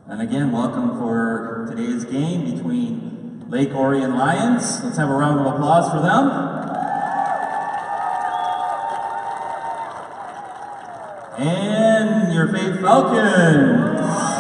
And again, welcome for today's game between Lake Orion Lions. Let's have a round of applause for them. And your F.A.I.T.H Falcons.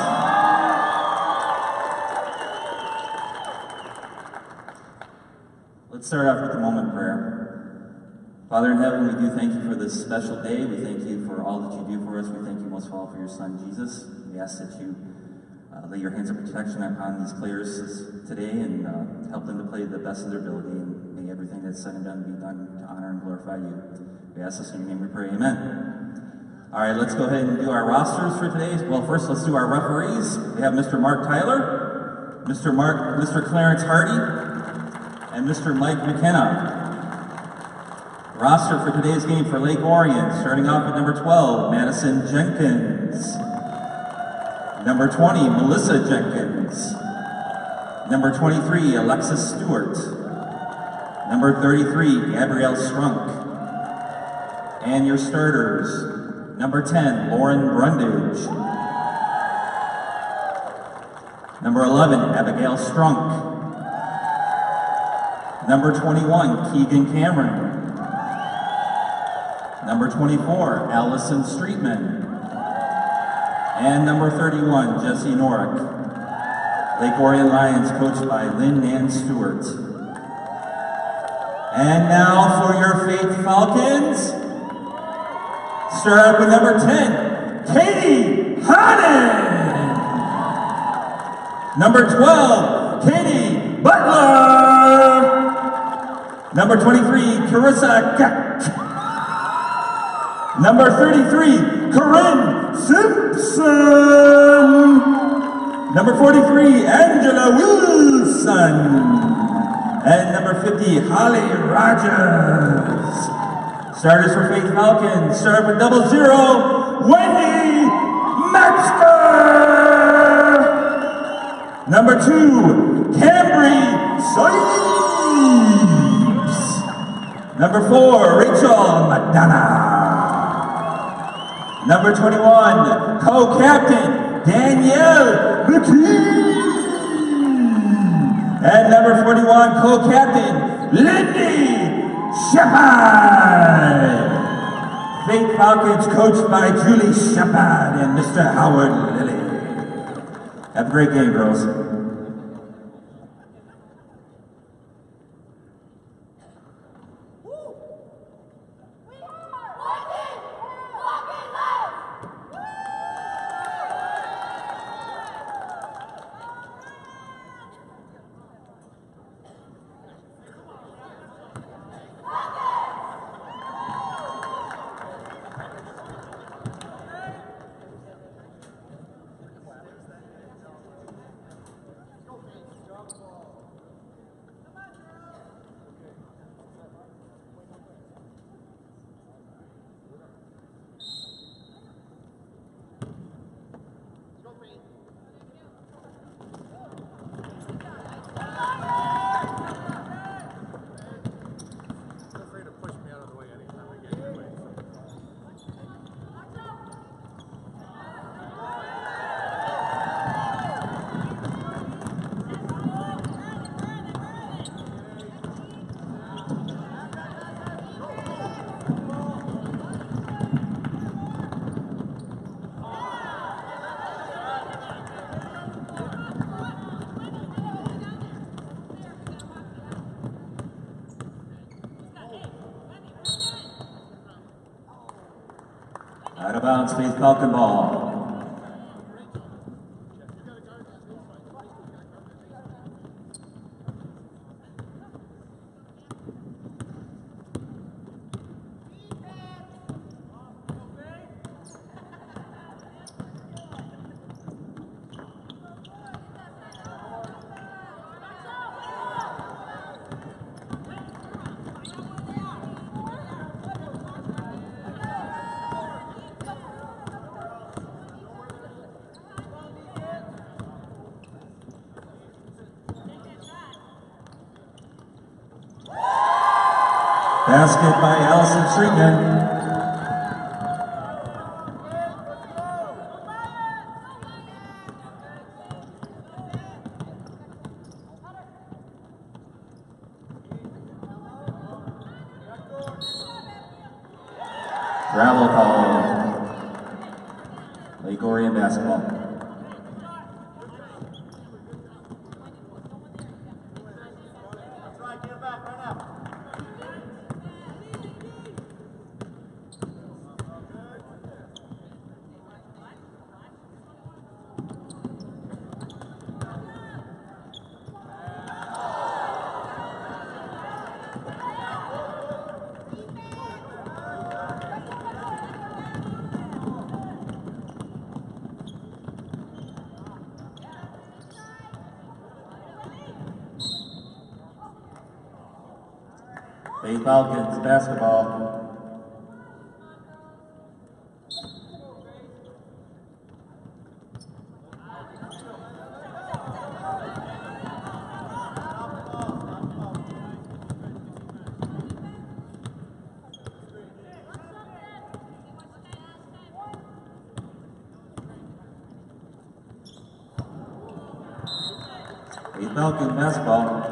Let's start off with a moment of prayer. Father in heaven, we do thank you for this special day. We thank you for all that you do for us. We thank you most of all for your son, Jesus. We ask that you lay your hands of protection upon these players today and help them to play the best of their ability, and may everything that's said and done be done to honor and glorify you. We ask this in your name we pray, amen. All right, let's go ahead and do our rosters for today. Well, first let's do our referees. We have Mr. Mark Tyler, Mr. Clarence Hardy, and Mr. Mike McKenna. Roster for today's game for Lake Orion, starting off with number 12, Madison Jenkins. Number 20, Melissa Jenkins. Number 23, Alexis Stewart. Number 33, Gabrielle Strunk. And your starters, number 10, Lauren Brundage. Number 11, Abigail Strunk. Number 21, Keegan Cameron. Number 24, Allison Streetman. And number 31, Jesse Norick. Lake Orion Lions, coached by Lynn Ann Stewart. And now for your F.A.I.T.H Falcons. Start up with number 10, Katie Hannon. Number 12, Katie Butler. Number 23, Carissa Gett. Number 33, Corinne Simpson. Number 43, Angela Wilson. And number 50, Holly Rogers. Starters for F.A.I.T.H Falcons, start with 00, Wendy Metzger. Number 2, Cambry Sipes. Number 4, Rachel Madonna. Number 21, co-captain, Danielle McKee. And number 41, co-captain, Lindy Shepard. F.A.I.T.H Falcons coached by Julie Shepard and Mr. Howard Lilly. Have a great game, girls. Out of bounds, F.A.I.T.H Falcon ball. Basket by Allison Streetman. Travel call. Lake Orion basketball. F.A.I.T.H Falcons basketball. F.A.I.T.H Falcons basketball.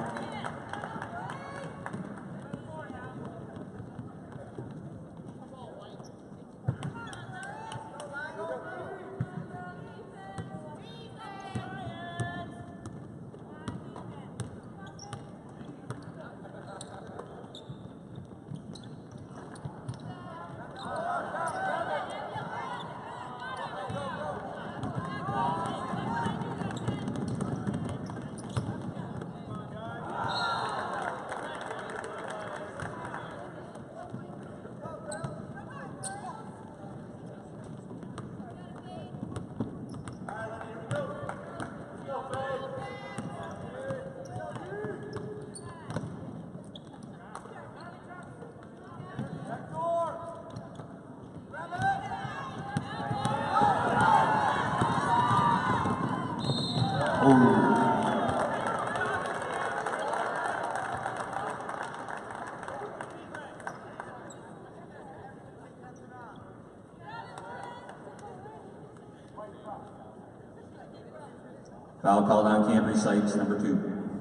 Foul called on Cambry Sykes, number 2.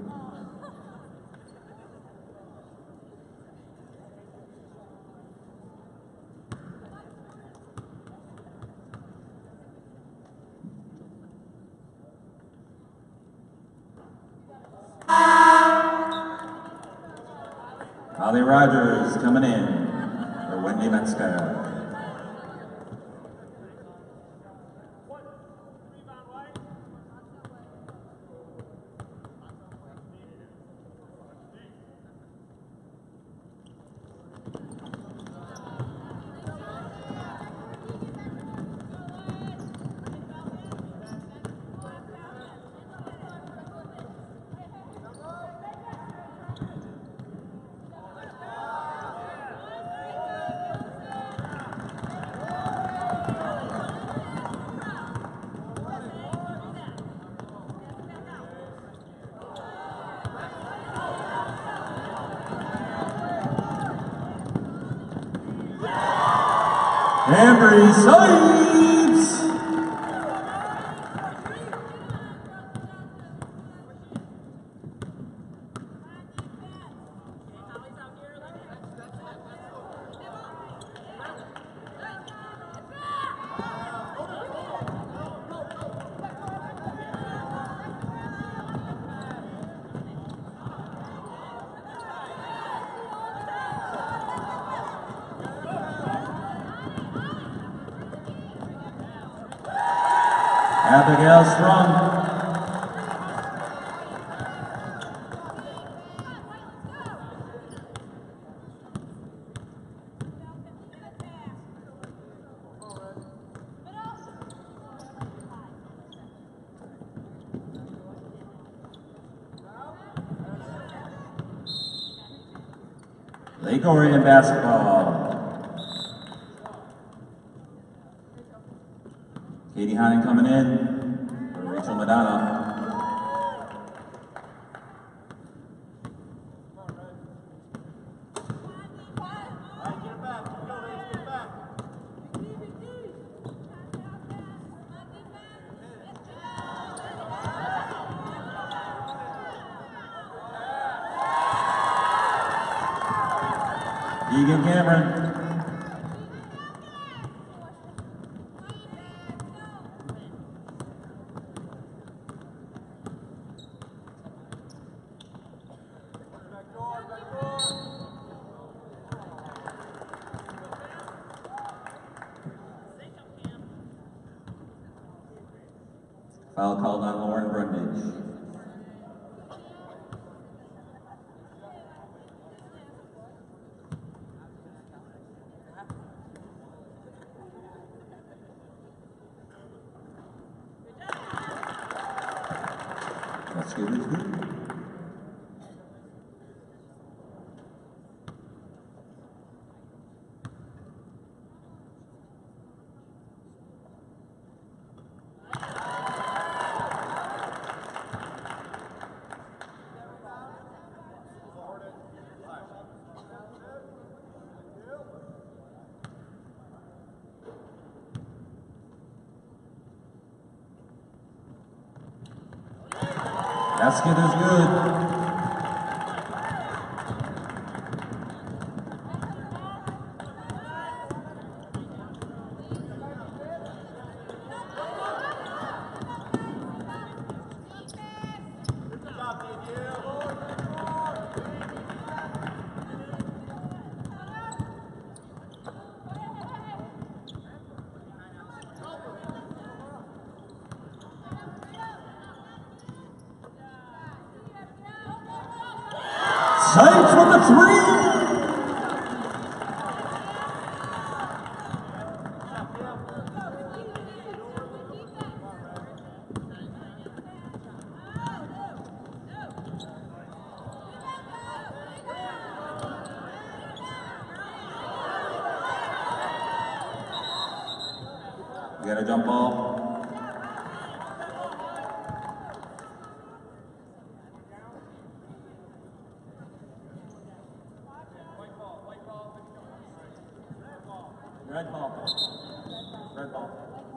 Holly Rogers coming in for Wendy Metzger. Cambry Sykes! Abigail Strong. Lake Orion basketball. Katie Hanen coming in for Rachel Madonna. Egan Cameron. Foul called on Lauren Brundage. That's good, that's good. Basket is good. F.A.I.T.H with the three! We got a jump ball. Red ball. Red ball.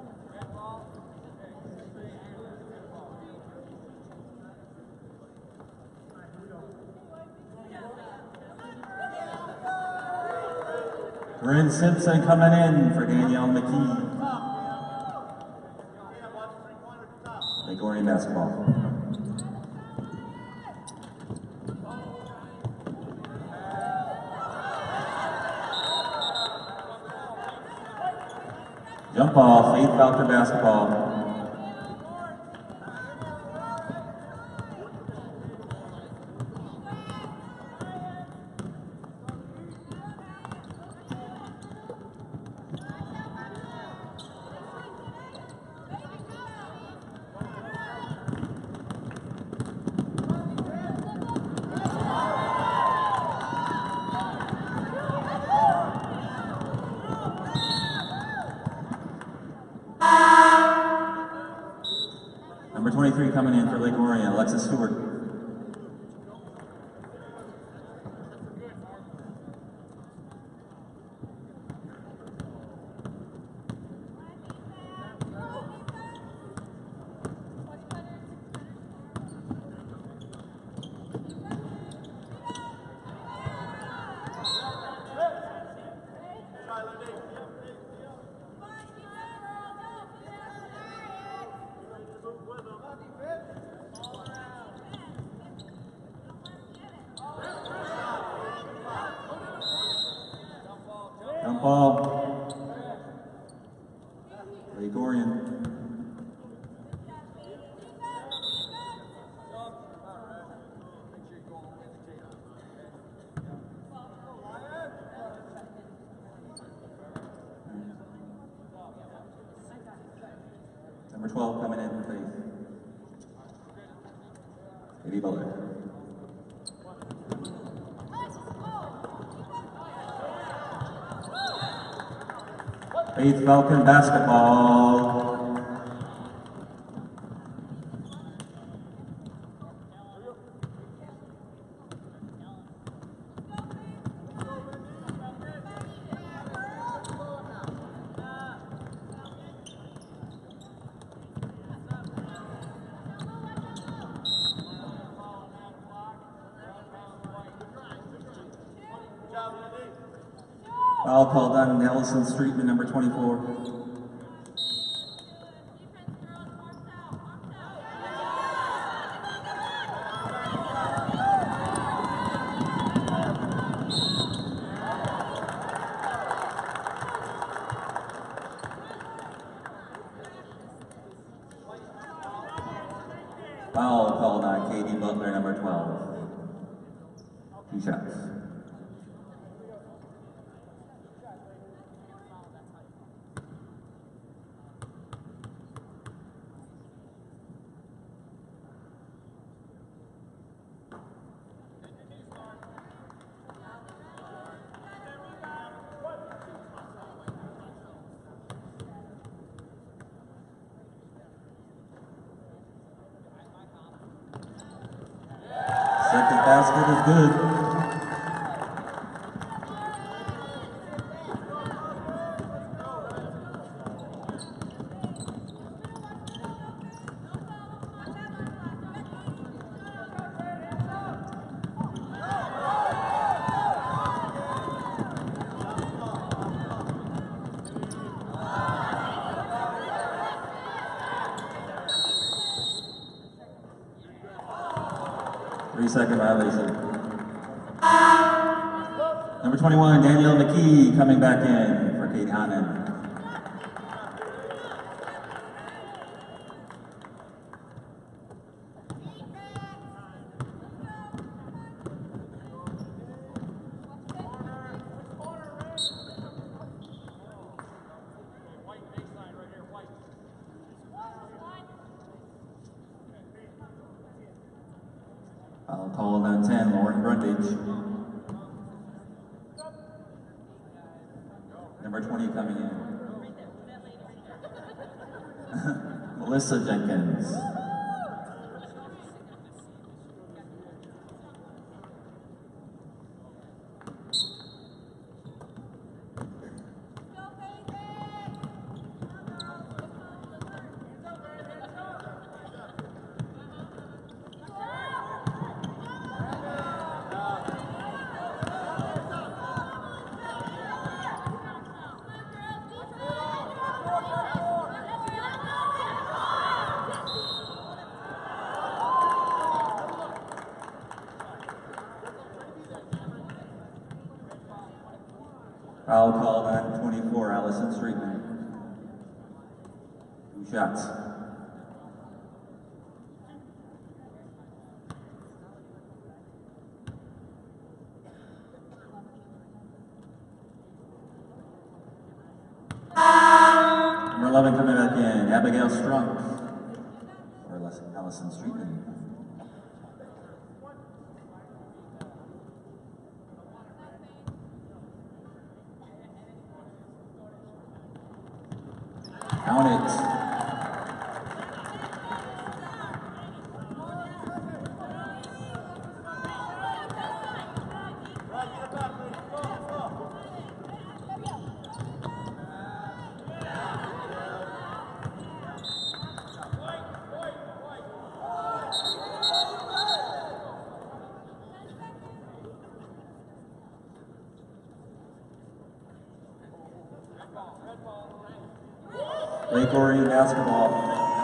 Corinne Simpson coming in for Danielle McKee. Lake Orion basketball. Jump ball, F.A.I.T.H Falcon basketball. Number 23 coming in for Lake Orion, Alexis Stewart. Jump ball. Lake Orion. Number 12 coming in for F.A.I.T.H. Katie Butler. F.A.I.T.H Falcon basketball. Foul called on Nelson Streetman, number 24. Foul called on Katie Butler, number 12. 2 shots. Second basket is good. Three-second violation. Number 21, Danielle McKee, coming back in for Kate Hannon. I'll call on 10, Lauren Brundage. Number 20 coming in. Melissa Jenkins. Foul called on 24, Allison Streetman. 2 shots. Number 11 coming back in, Abigail Strunk. Or Allison Streetman. Count it. Lake Orion basketball.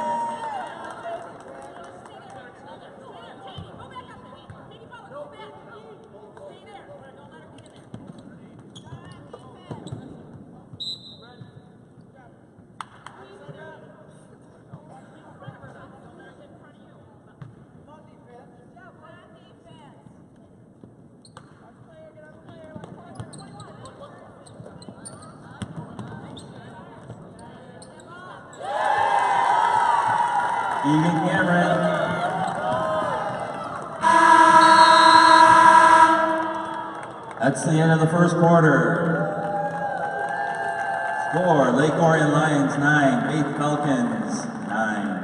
Egan Cameron. That's the end of the first quarter. Score, Lake Orion Lions 9, F.A.I.T.H Falcons 9.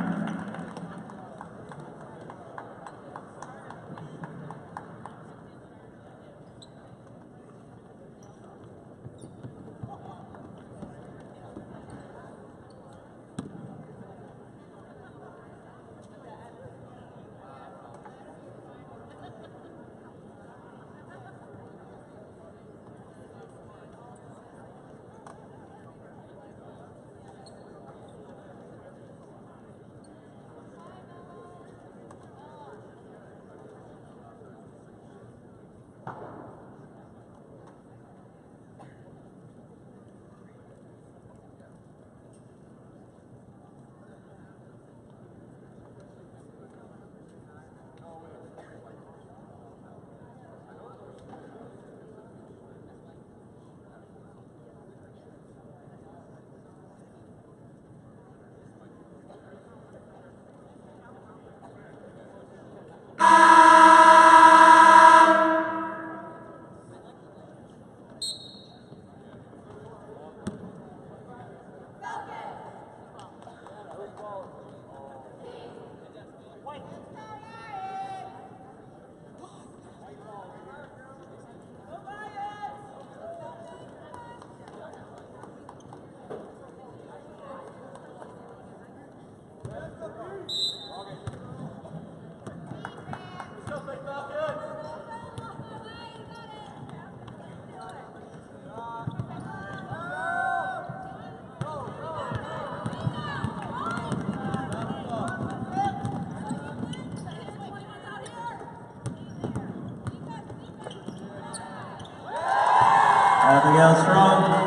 Abigail Strong.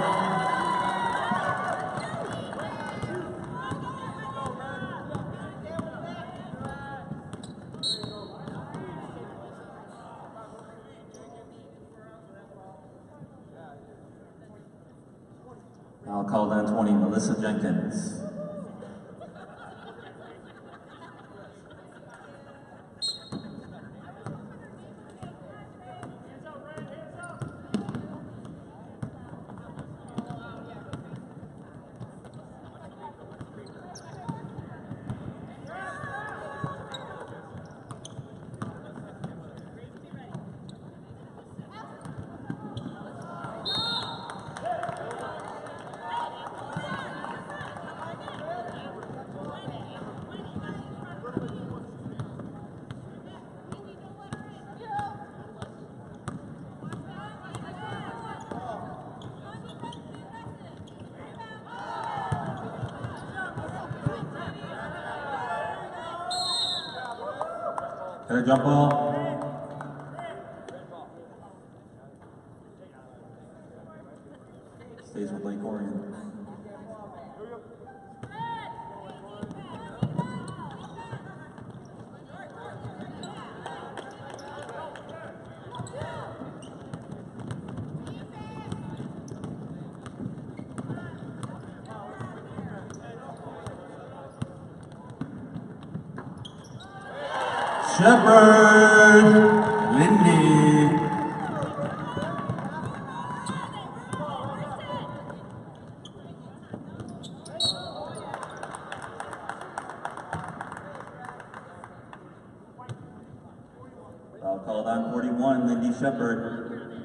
I'll call down 20, Melissa Jenkins. Got a jump ball. Stays with Lake Orion. Shepherd, Lindy. Foul called on 41, Lindy Shepherd.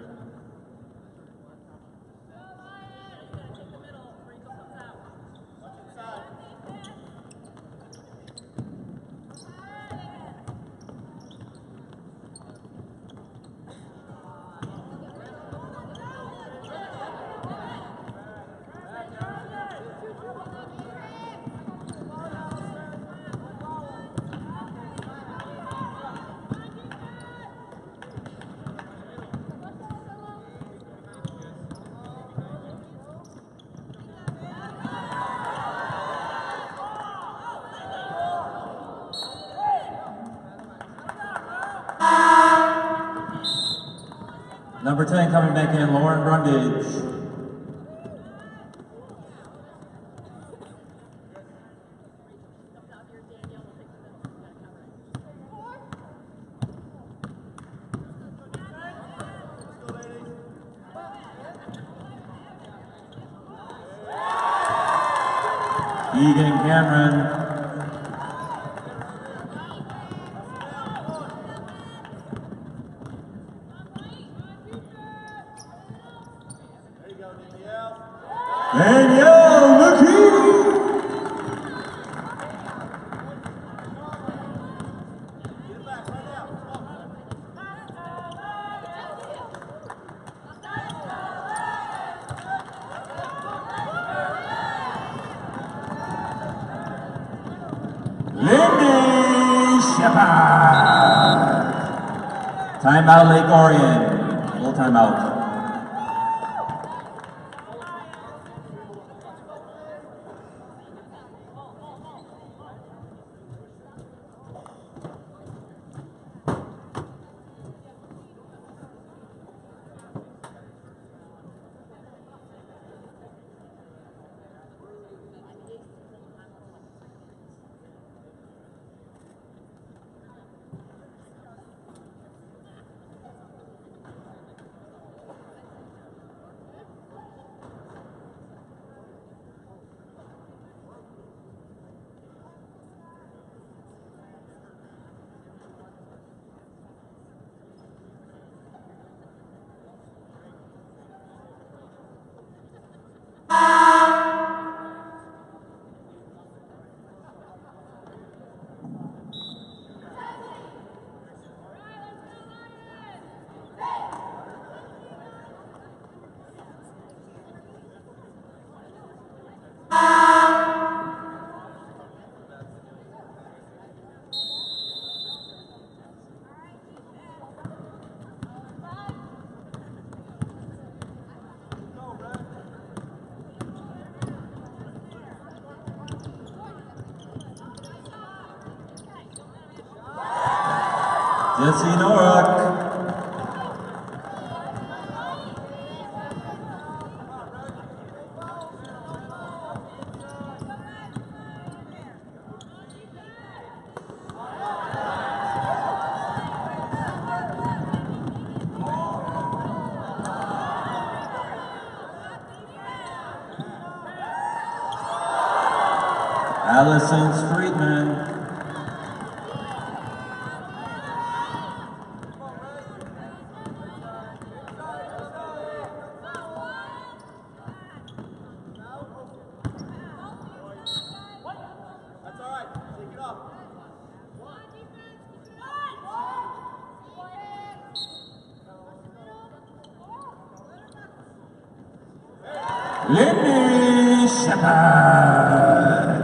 Number 10 coming back in, Lauren Brundage. Egan Cameron. Danielle McKee. Lindy Shepard. Timeout, Lake Orion. Full timeout. Jesse Norak. Allison Streetman. Lindy Shepard.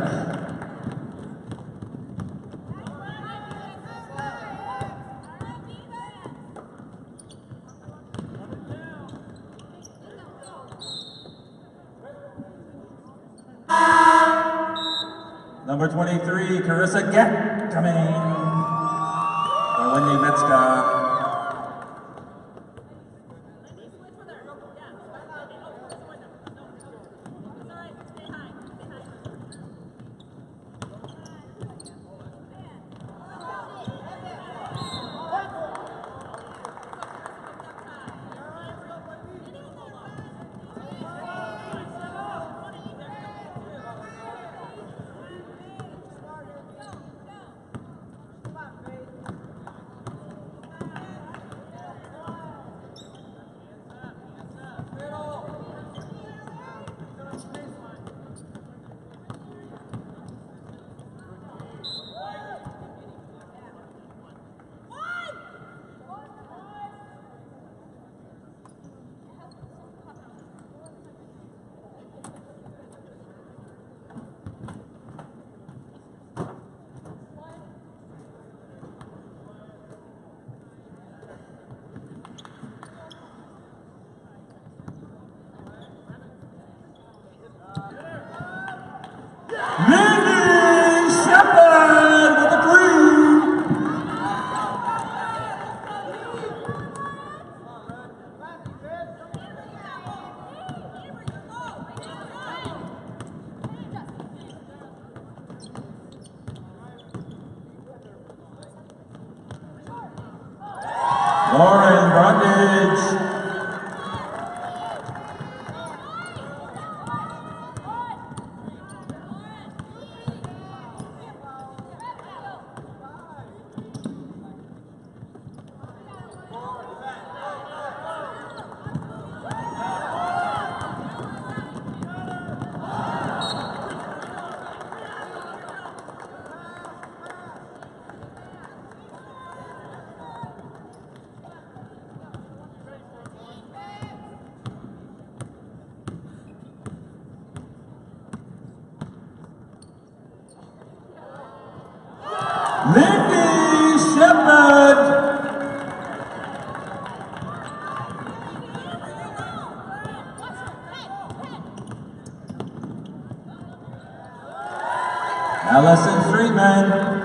Number 23, Carissa Gett coming. Or Wendy Metzger. Lindy Shepard with the green. Lauren Brundage. Lindy Shepard. Allison Friedman.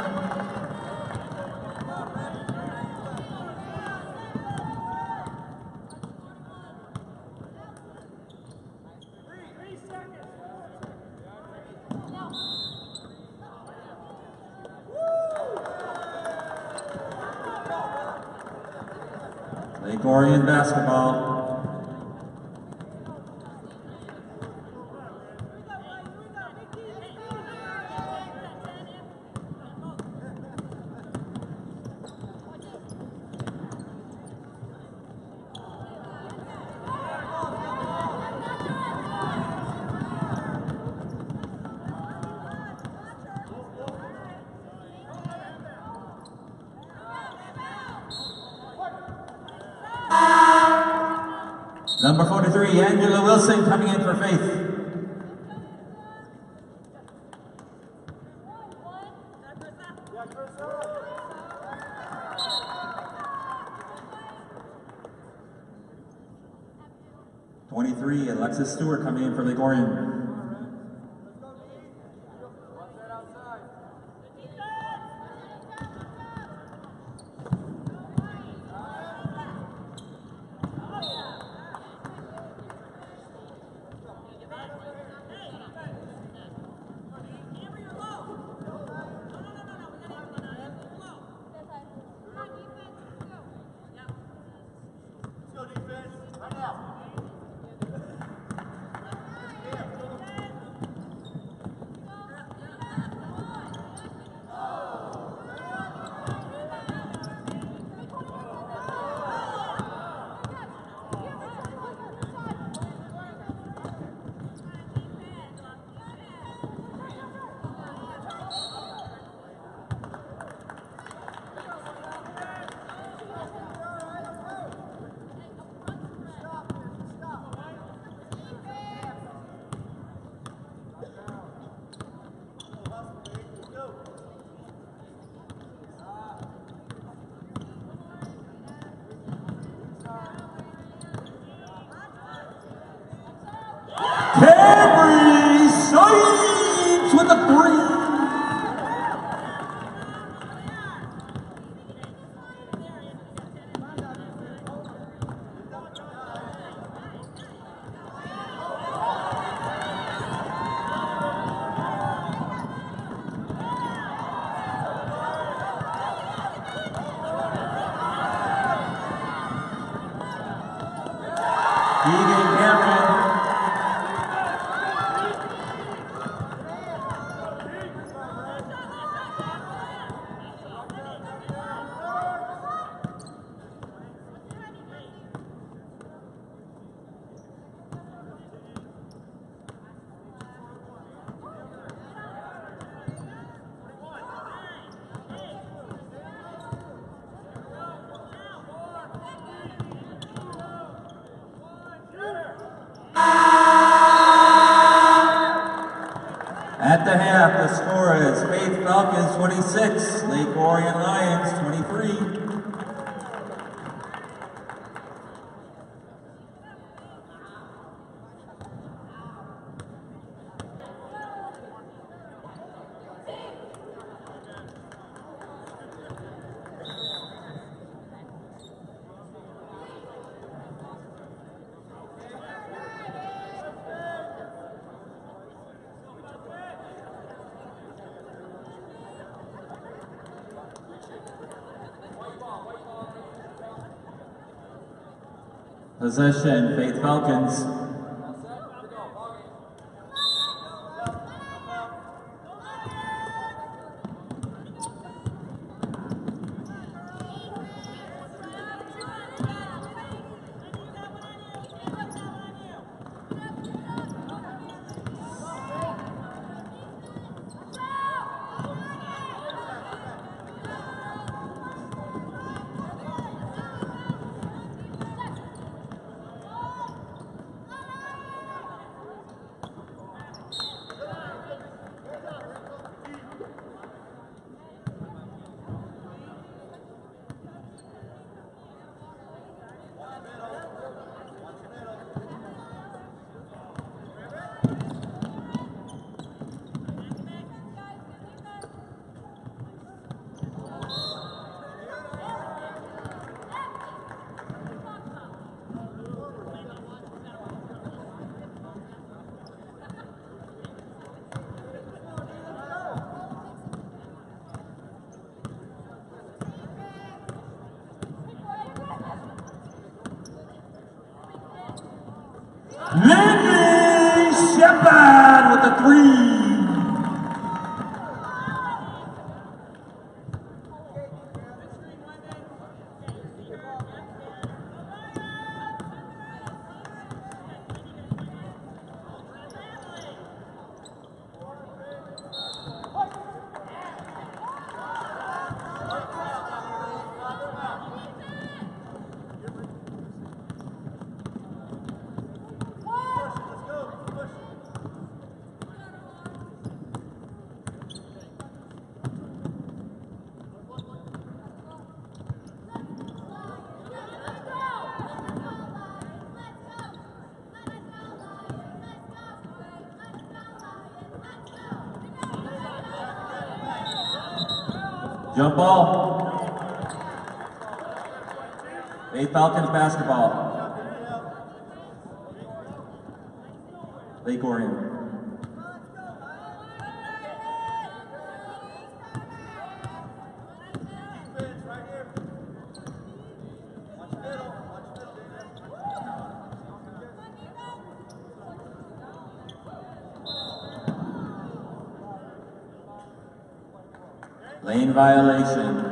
Lake Orion basketball. Number 43, Angela Wilson coming in for Faith. #23, Alexis Stewart coming in for Lake Orion. At the half, the score is F.A.I.T.H Falcons 26, Lake Orion Lions 23. Possession, F.A.I.T Falcons. Shepard with the 3. Jump ball. F.A.I.T Falcons basketball. Lake Orion. Lane violation.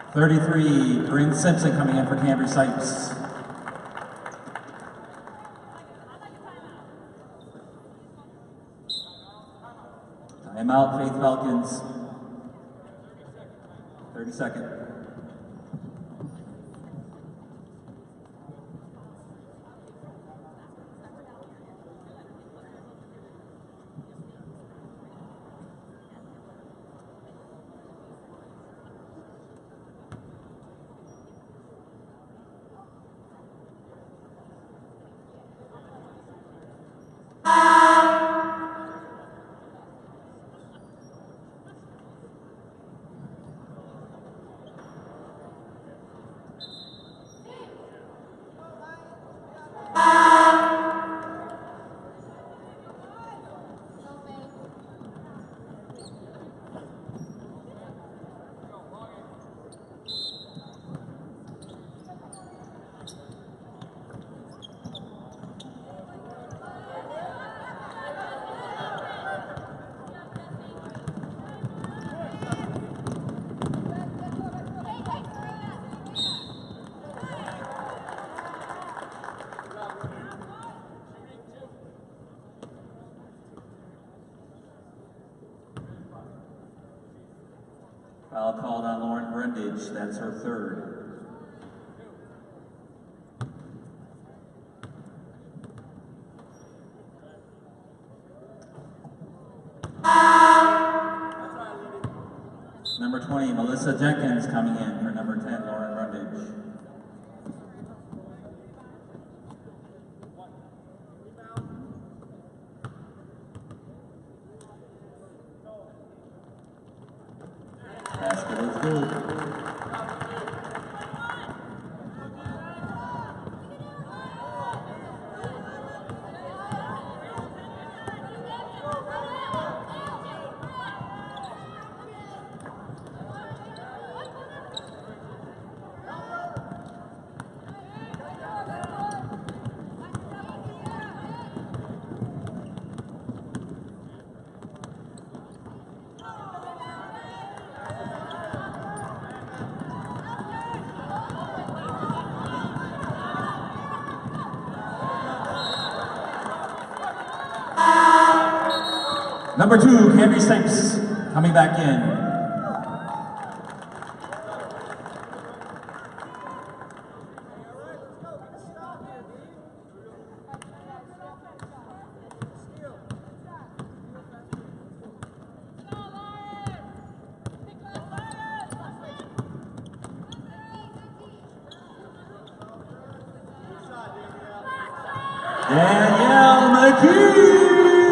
33, Bryn Simpson coming in for Cambridge Sipes. Timeout, Faith Falcons. 30-second. Foul called on Lauren Brundage. That's her third. Number 20, Melissa Jenkins coming in for number 10, Lauren Brundage. Basket is good. Number 2, Cambridge Sipes coming back in. Danielle McKee.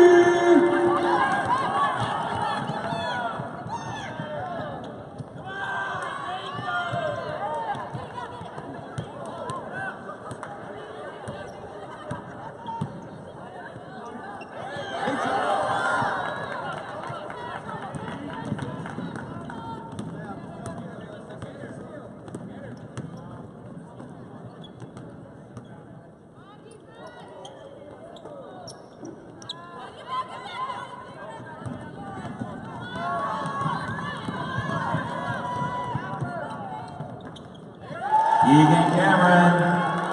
Egan Cameron.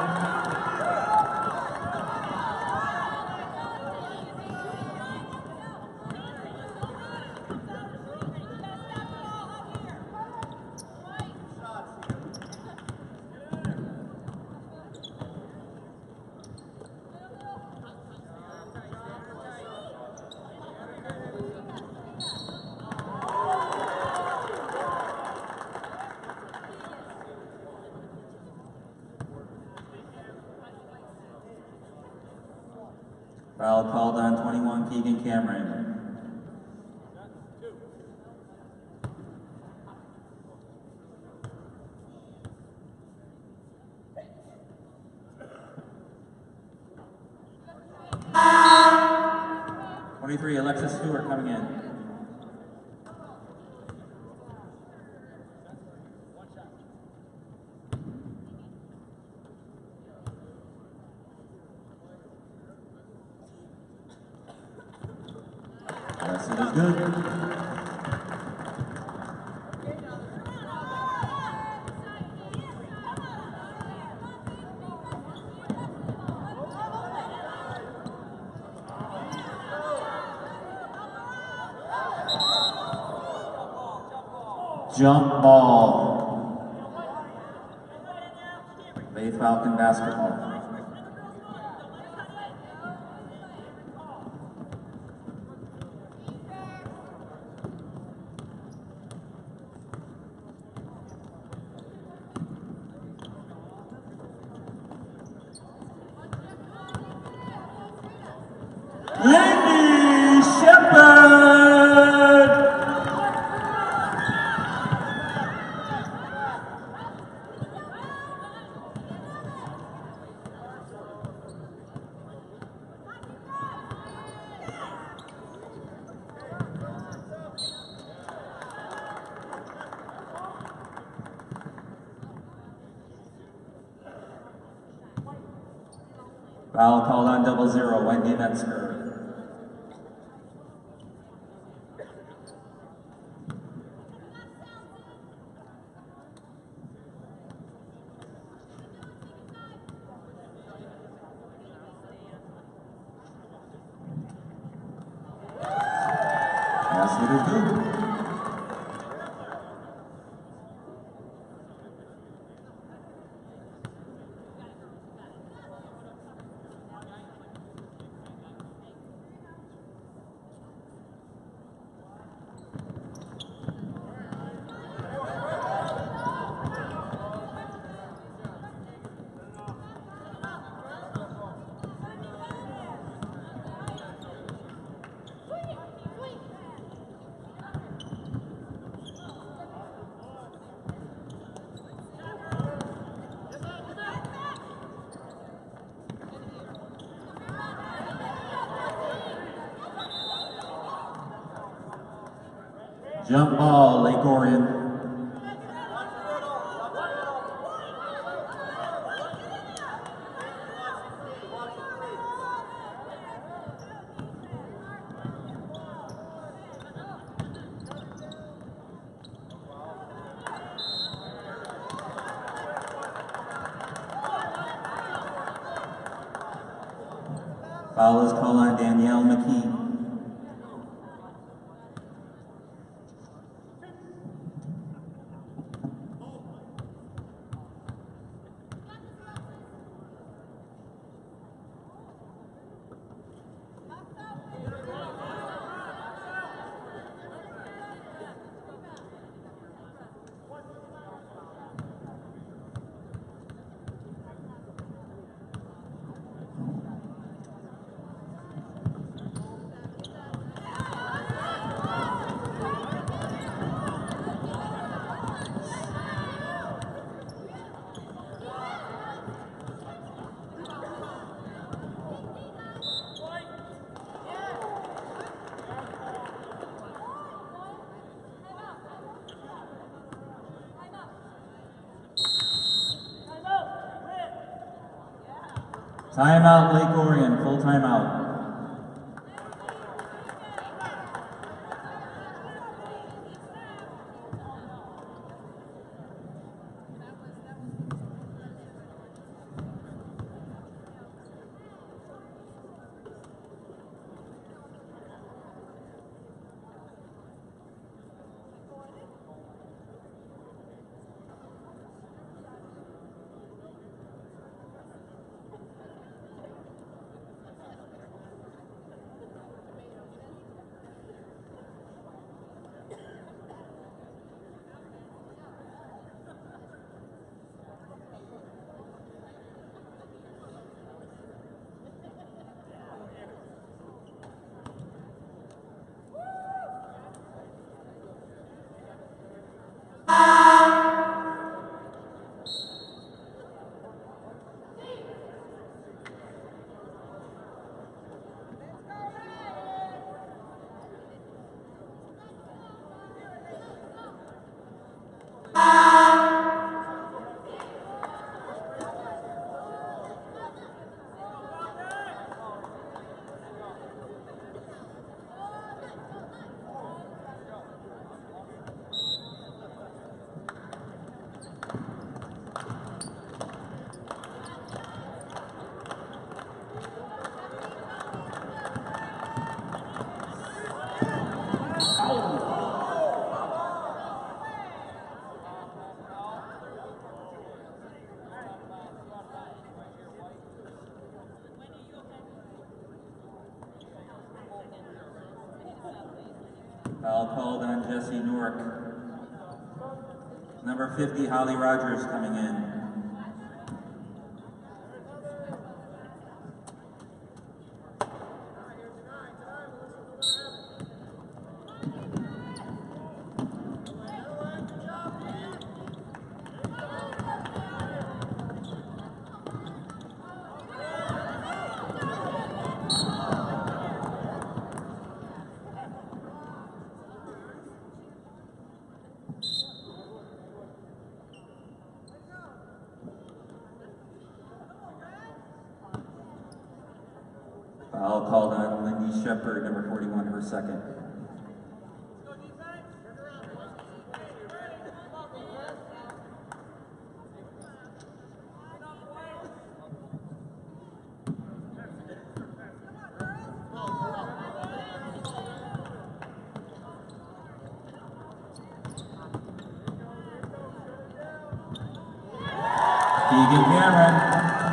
Foul called on 21, Keegan Cameron. #23, Alexis Stewart coming in. Yes, it is good. Jump ball. F.A.I.T.H Falcon basketball. Lindy Shepard. Foul called on 0-0, Wendy Metzger. Yes, it is good. Jump ball, Lake Orion. Foul is called on Danielle McKee. Timeout, Lake Orion, full timeout. Foul called on Jesse Newark. Number 50, Holly Rogers coming in. Foul called on Lindy Shepard, number 41, her second. Keegan Cameron.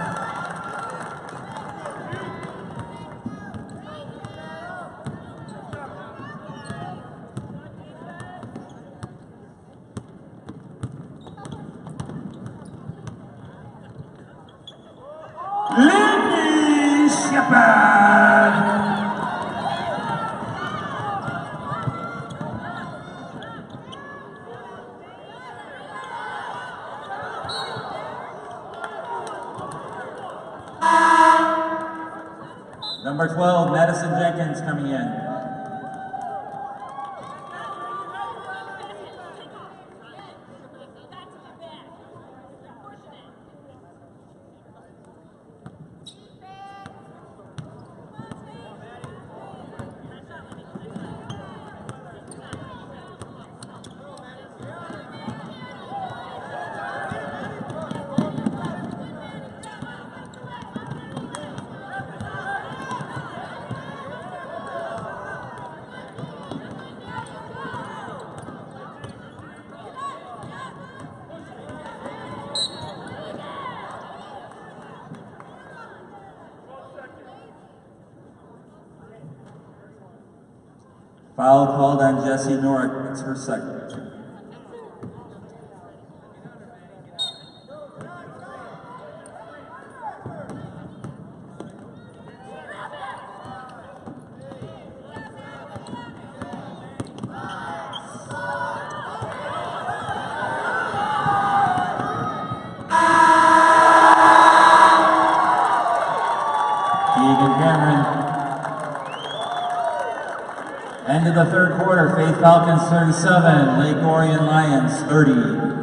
Lindy Shepard. Number 12, Madison Jenkins coming in. Foul called on Jessie Norrick. It's her second. Keegan Cameron. End of the third quarter, F.A.I.T.H Falcons 37, Lake Orion Lions 30.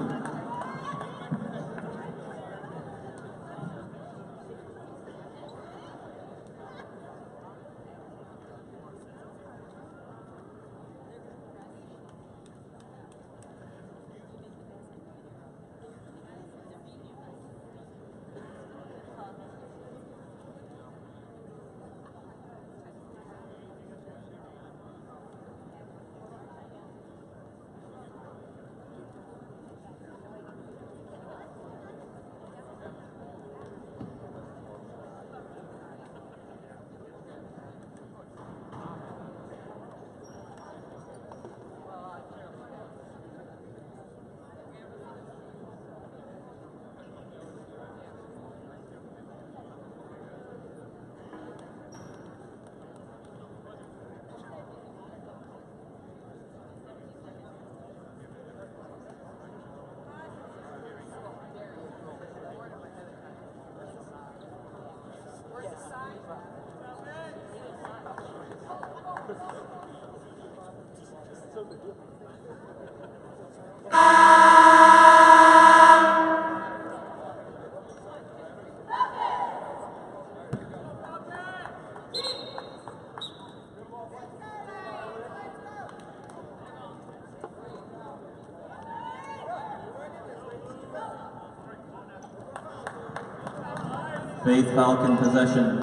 F.A.I.T.H Falcon possession.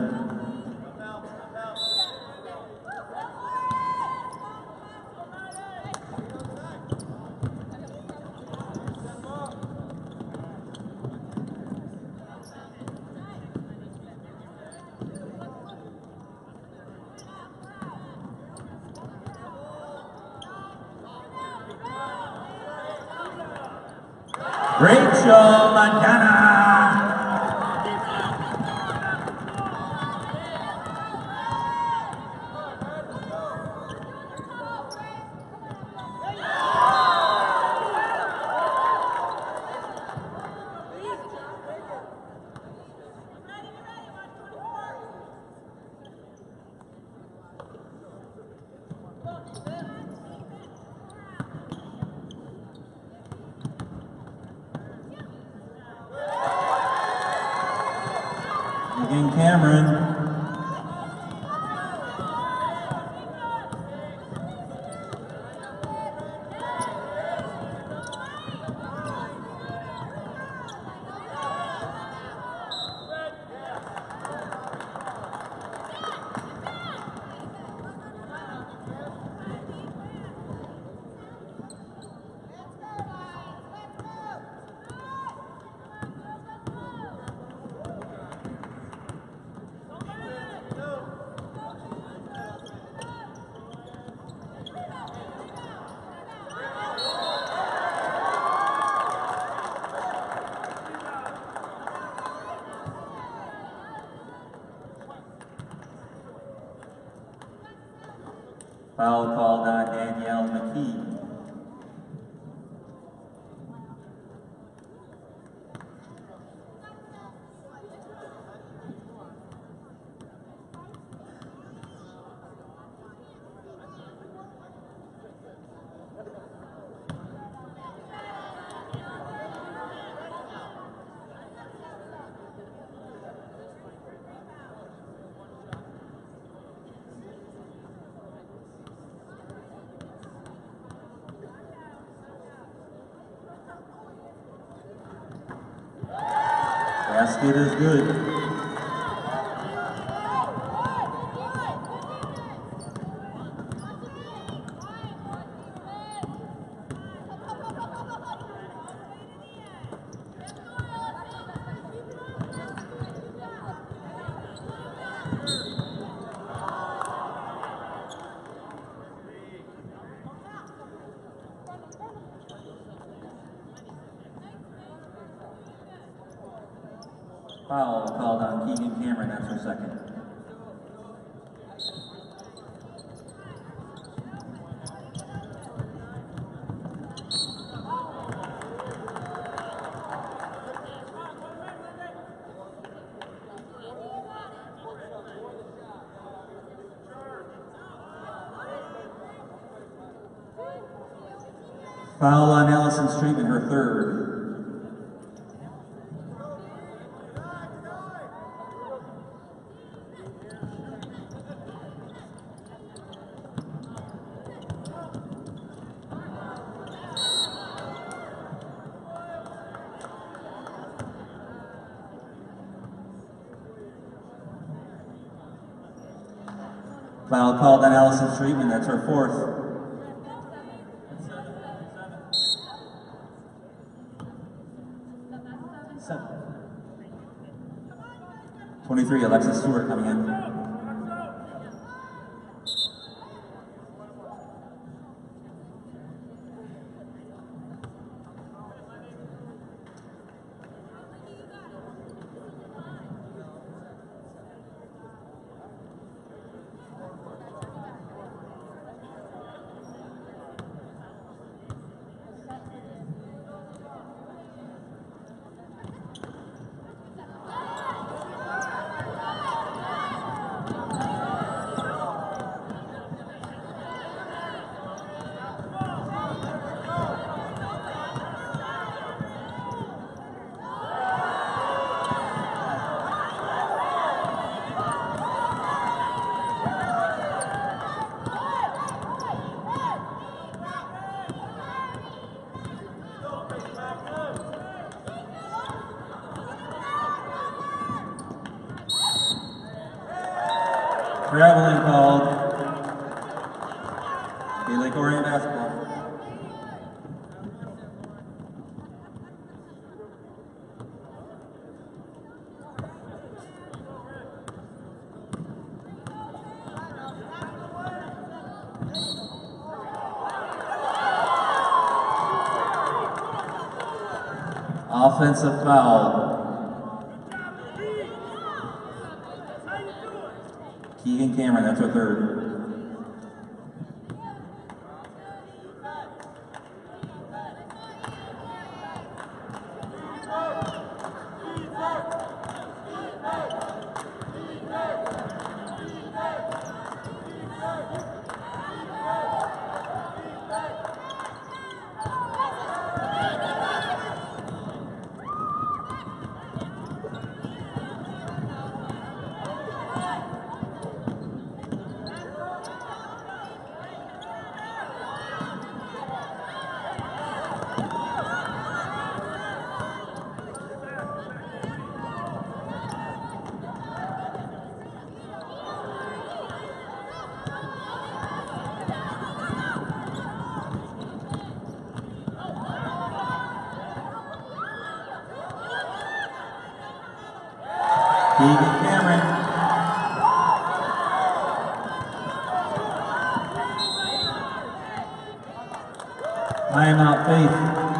Rachel Montana. Again, Cameron. Foul called on Danielle McKee. Basket is good. Foul called on Keegan Cameron, that's her second. Foul on Allison Streetman, her third. Foul called on Allison Streetman, that's her fourth. 23, Alexis Stewart coming in. Traveling called. Be like Orion basketball. offensive foul. Keegan Cameron, that's our third. Keegan Cameron. Timeout, Faith.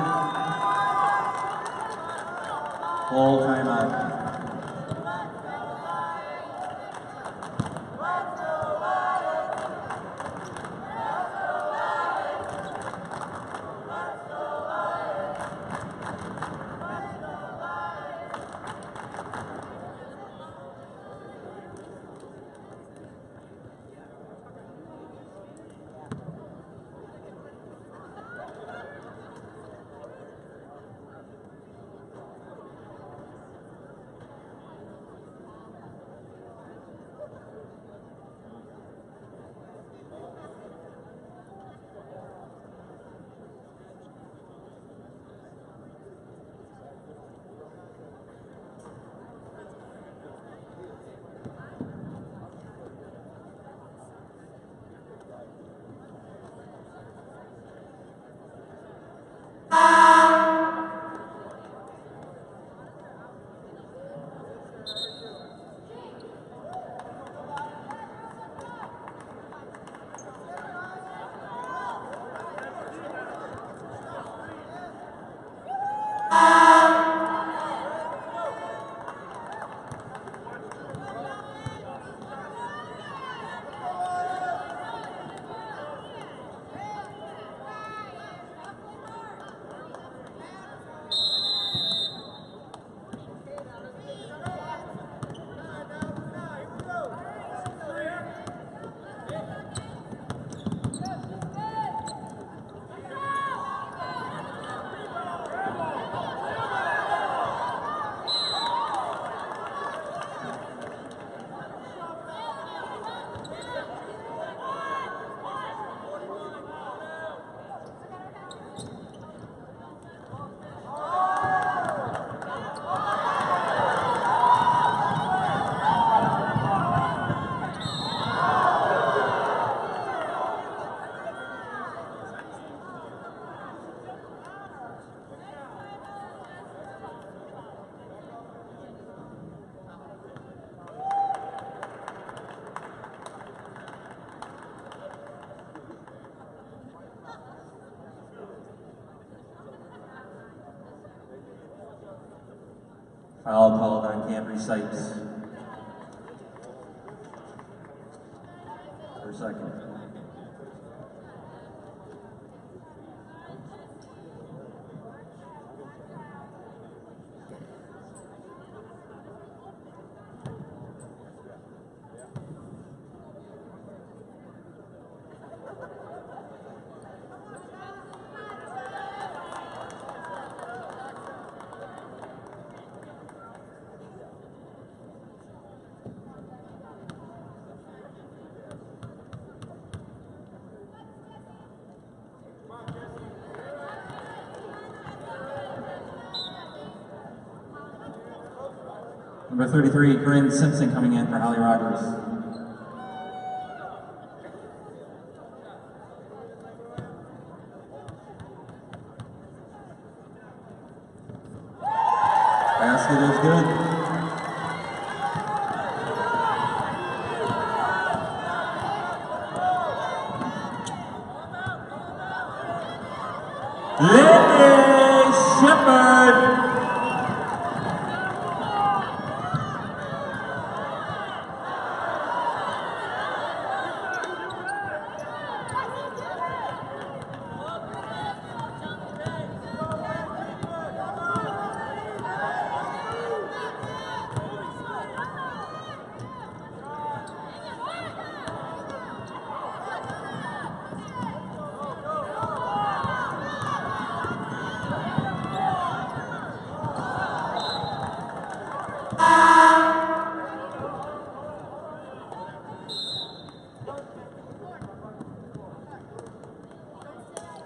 Full timeout. Foul called on Cambry Sykes. For a second. Number 33, Corinne Simpson coming in for Holly Rogers. Basket is good. Lindy Shepard.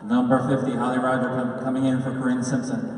Number 50, Holly Roger coming in for Corinne Simpson.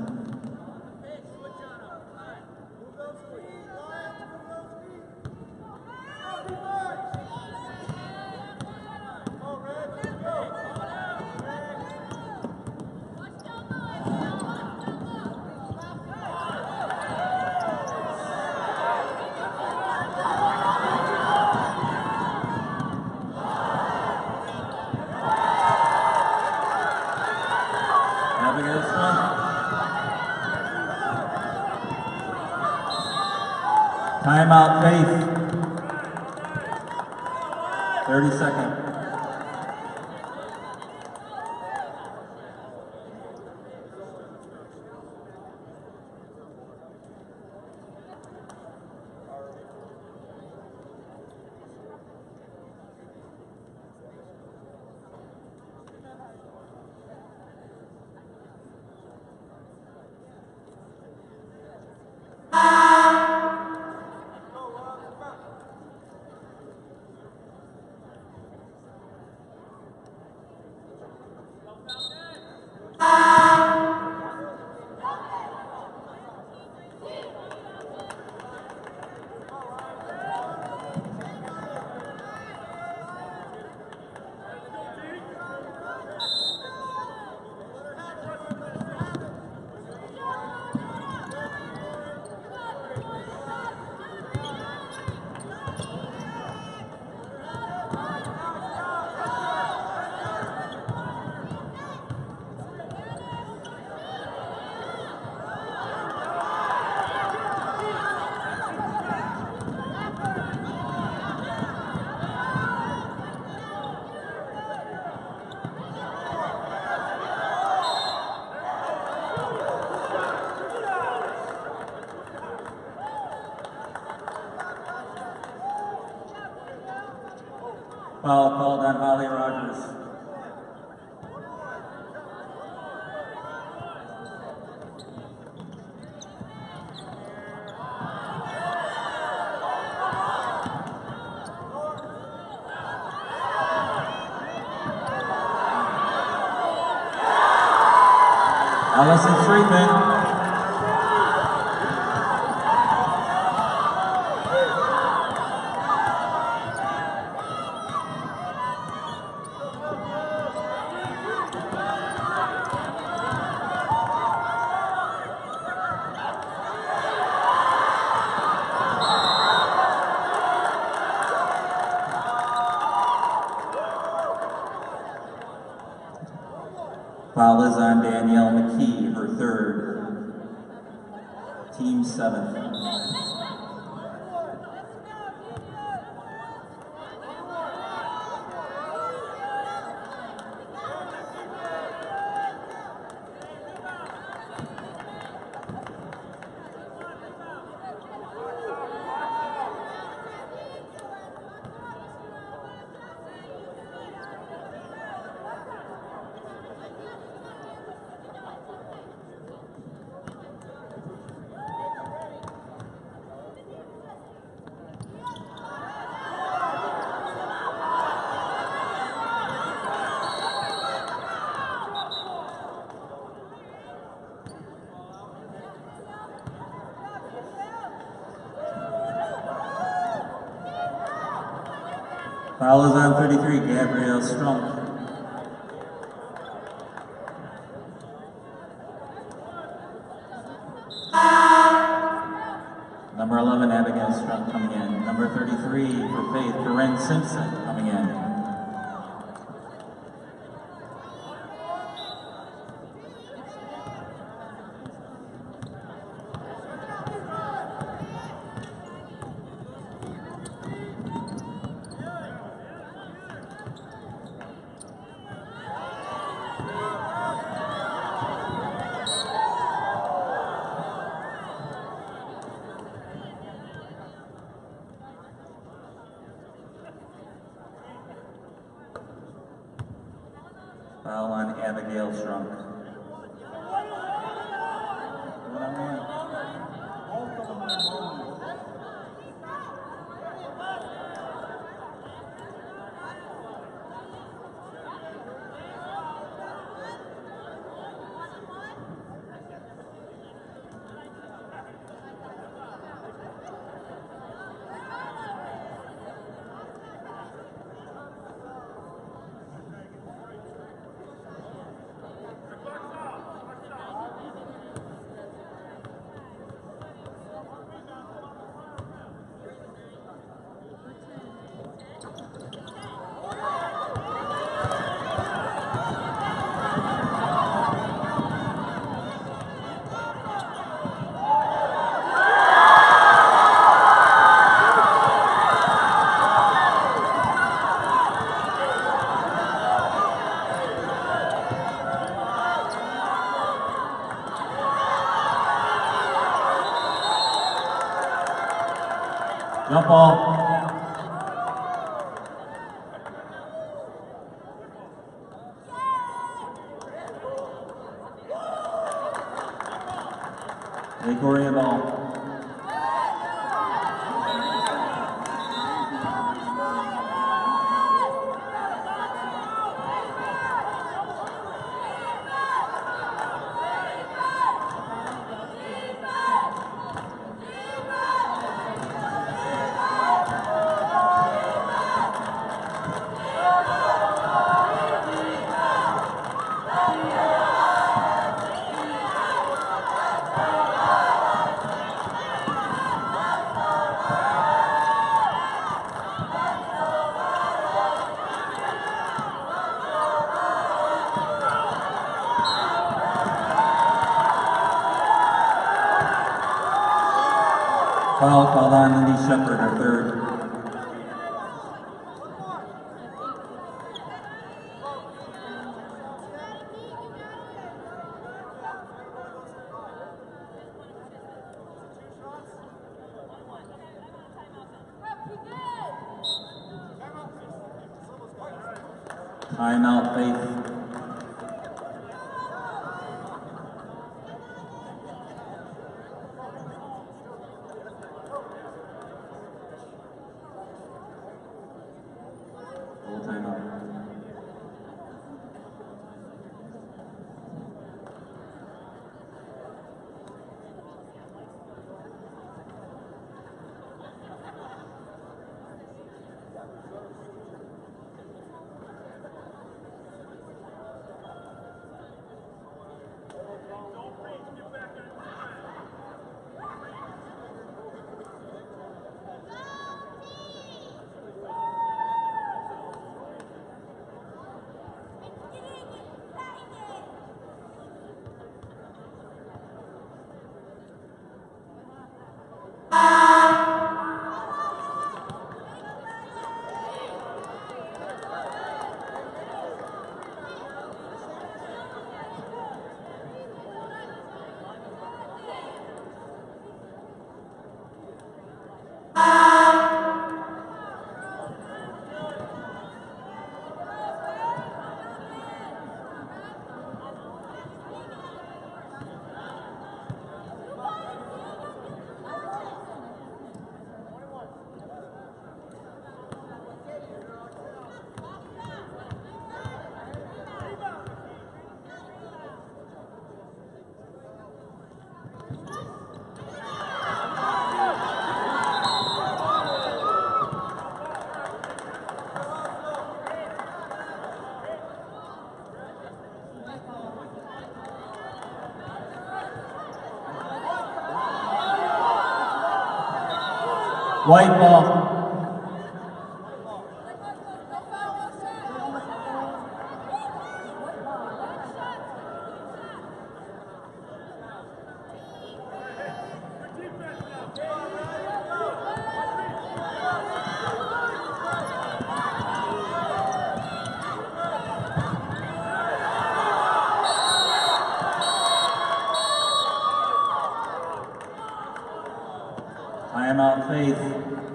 Timeout, Faith. 30 seconds. Foul called on Holly Rogers. Allison Friedman. Foul is on Danielle McKee, her third. Team 7th. Foul is on 33, Gabrielle Strunk. Number 11, Abigail Strunk coming in. Number 33 for Faith, Corinne Simpson coming in. Foul on Abigail Strunk. Jump ball. Take Orion ball. Foul called on Lindy Shepard, our third. Timeout, Faith. Full timeout. White ball. Timeout, Faith.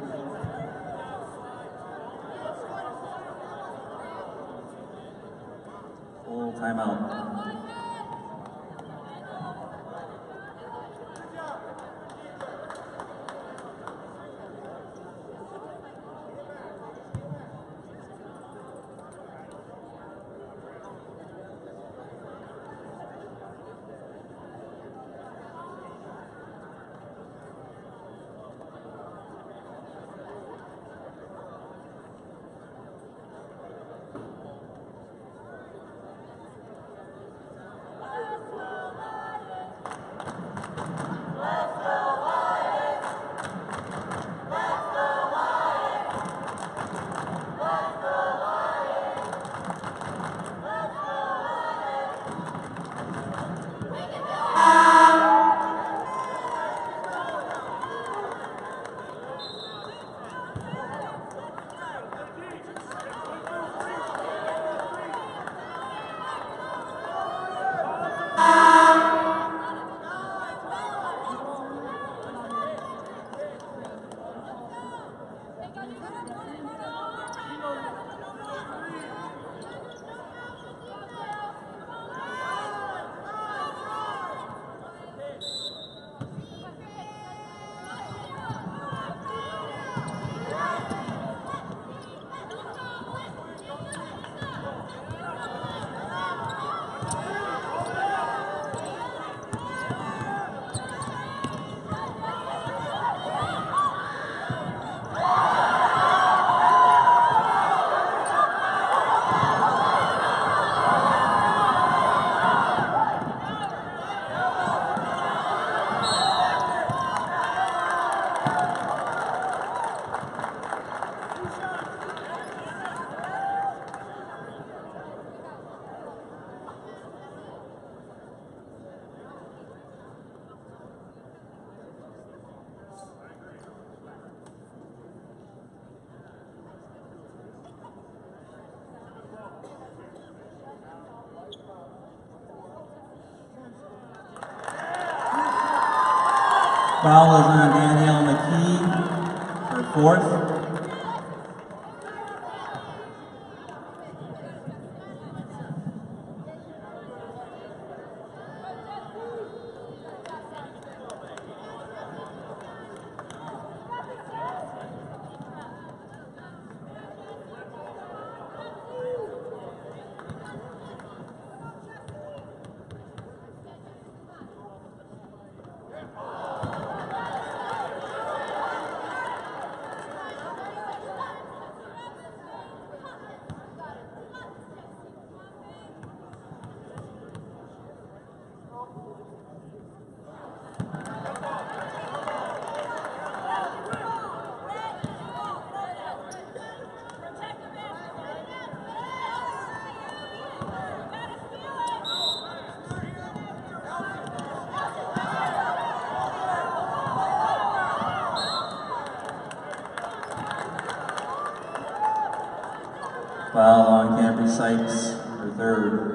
Full timeout. Foul is on Danielle McKee, her fourth. Foul on Camry Sykes, her third.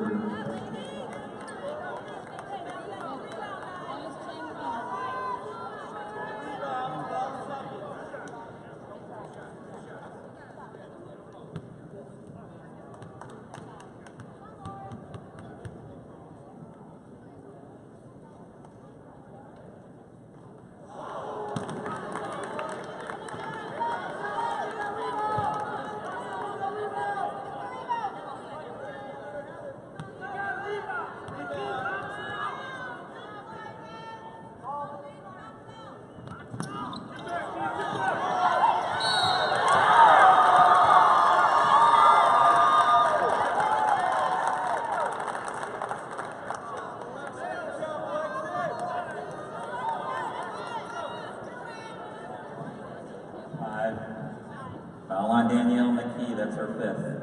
Foul on Danielle McKee, that's her fifth.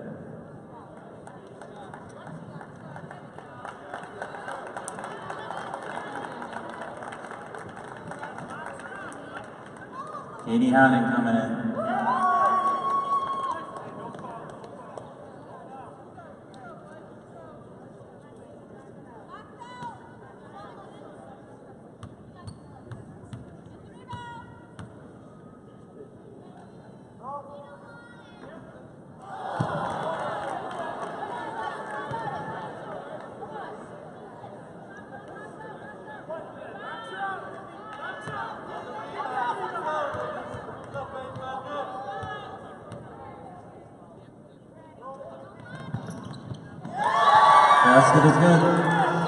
Katie Hannon coming in. Basket is good.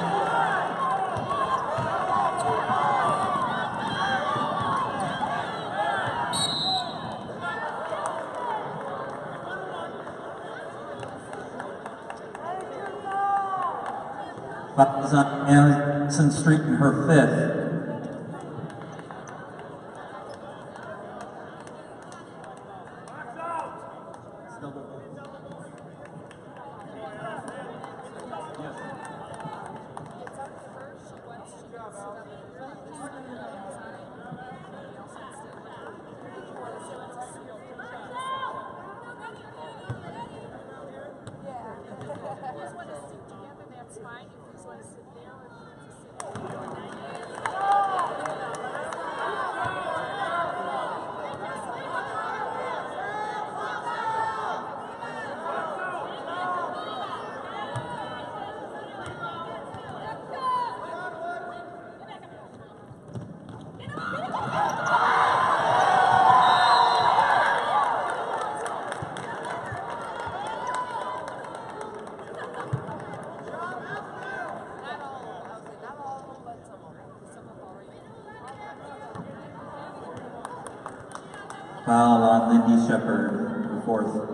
Foul is on Anderson Street in her fifth. Foul on Lindy Shepard, her fourth.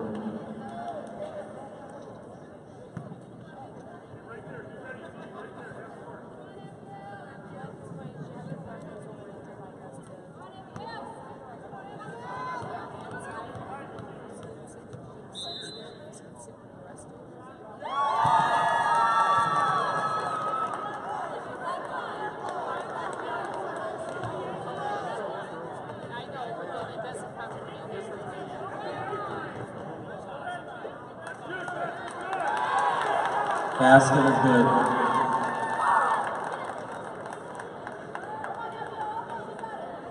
Basket is good.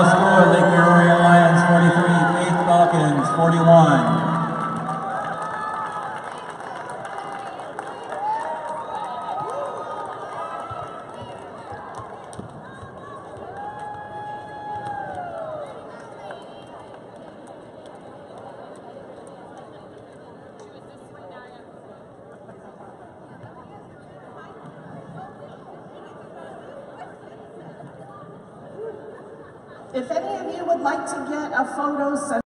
score, Lake Orion Lions 43, F.A.I.T.H Falcons 41. If any of you would like to get a photo